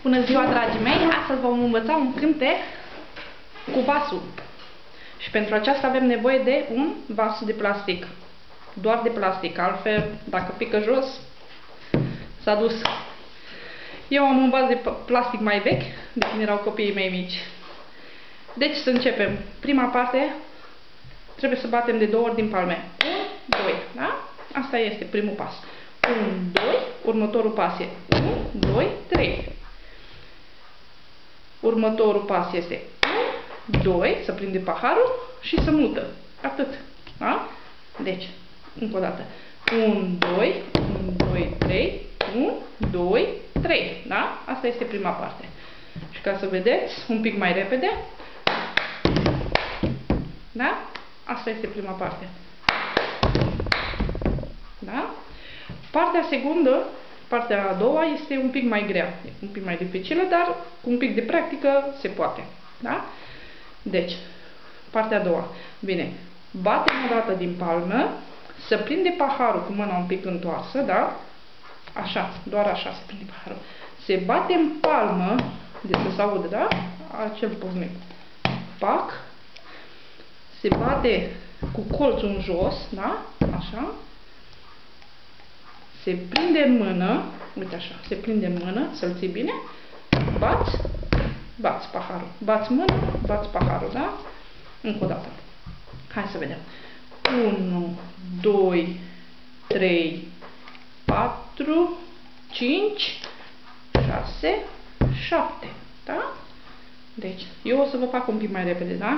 Bună ziua, dragii mei! Astăzi vom învăța un cântec cu vasul. Și pentru aceasta avem nevoie de un vas de plastic. Doar de plastic, altfel, dacă pică jos, s-a dus. Eu am un vas de plastic mai vechi, de când erau copiii mei mici. Deci să începem. Prima parte, trebuie să batem de 2 ori din palme. 1, 2, da? Asta este primul pas. 1, 2, următorul pas e 1, 2, 3. Următorul pas este 1, 2, să prinde paharul și să mută. Atât. Da? Deci, încă o dată. 1, 2, 1, 2, 3, 1, 2, 3. Da? Asta este prima parte. Și ca să vedeți, un pic mai repede. Da? Asta este prima parte. Da? Partea secundă, partea a doua, este un pic mai grea, un pic mai dificilă, dar cu un pic de practică se poate. Da? Deci, partea a doua. Bine, batem o dată din palmă, să prinde paharul cu mâna un pic întoarsă, da? Așa, doar așa se prinde paharul. Se bate în palmă, de să se audă, da? Acel poznic. Pac. Se bate cu colțul în jos, da? Așa. Se prinde în mână, uite așa, se prinde în mână, să-l ții bine, bați, bați paharul, bați mână, bați paharul, da? Încă o dată. Hai să vedem. 1, 2, 3, 4, 5, 6, 7, da? Deci, eu o să vă fac un pic mai repede, da?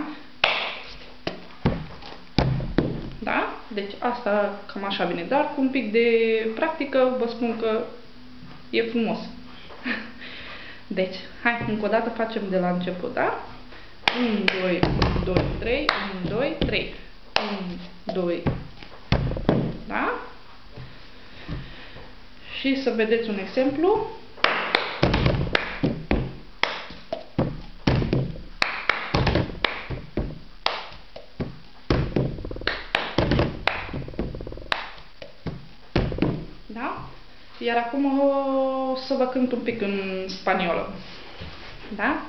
Da? Deci asta cam așa vine, dar cu un pic de practică vă spun că e frumos. Deci, hai, încă o dată facem de la început, da? 1, 2, 1, 2, 3, 1, 2, 3, 1, 2, da? Și să vedeți un exemplu. Da? Iar acum o să vă cânt un pic în spaniolă. Da?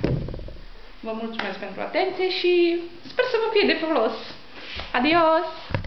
Vă mulțumesc pentru atenție și sper să vă fie de folos. Adios!